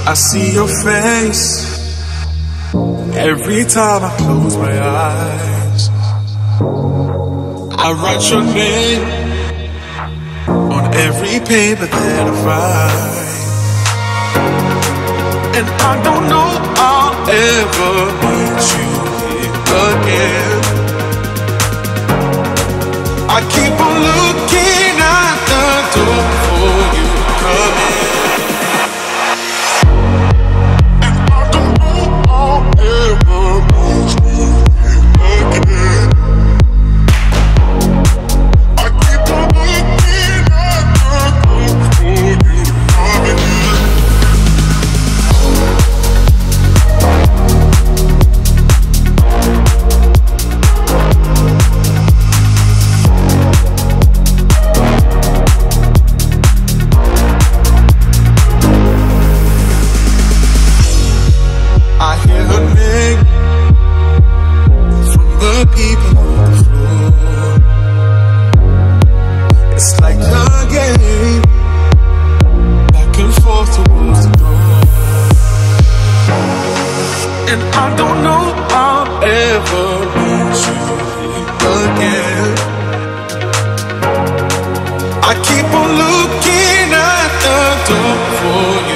I see your face every time I close my eyes. I write your name on every paper that I find, and I don't know I'll ever meet you here again. I keep on looking at the door before you come in. I keep on looking at the door before you